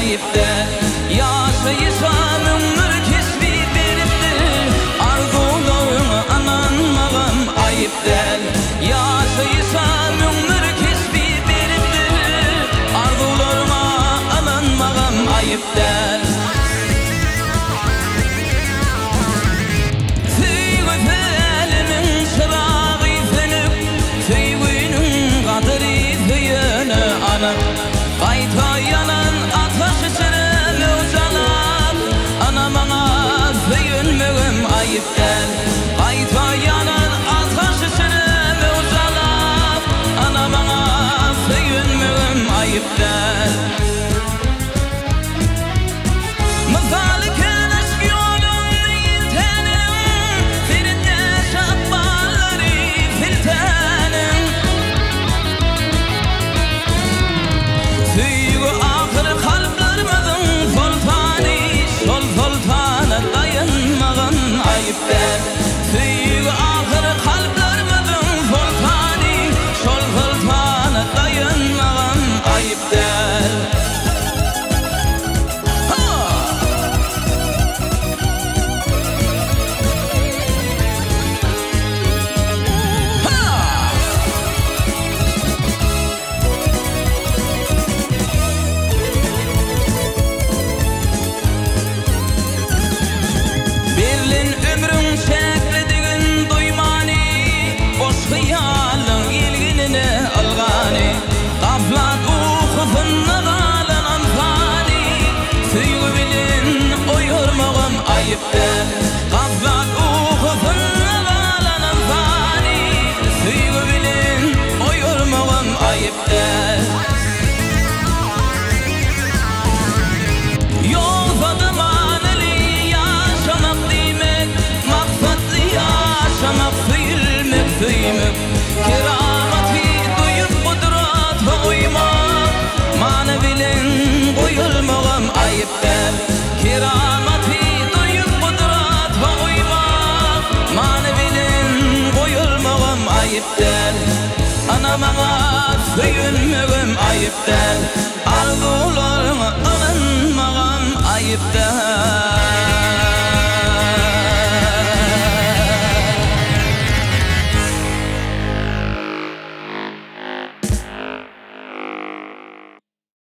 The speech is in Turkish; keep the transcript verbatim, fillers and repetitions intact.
ayıptır. Yaşayışam ömür kesbi beriptir. Arzularına ananmağım ayıptır. Yaşayışam ömür kesbi beriptir. Arzularına ananmağım ayıptır. Qayta yanan ataş içine mevzalar. Ana bana söyünmegim ayıptır. Qayta yanan ataş içine mevzalar. Ana bana söyünmegim ayıptır. Mızal keleş yolun yiltenim. Firde şabbalları filtenim. Süygü ahır kalplarımızın sultani. Sol sultana dayanmağın ayıptır. Süygü ahır kalplarımızın sultani. Sol sultana dayanmağın ayıptır. Berlin ömrün şekledigin duymani. Boş hıyalın ilginini algani. Gaflat uğufunna galanan fani. Süygü bilin oyurmağım ayıptır. Gaflat uğufunna galanan fani. Süygü bilin oyurmağım ayıptır. Yol zamaneli yaşamak demek, maksatlı yaşamak söyülmek söymek. Keramati duyup kudrata uymak, manevilin koyulmağım ayıptır. Keramati duyup kudrata uymak, manevilin koyulmağım ayıptır. Ana bana söyünmegim ayıptır. Arzularına alınmağım ayıptır.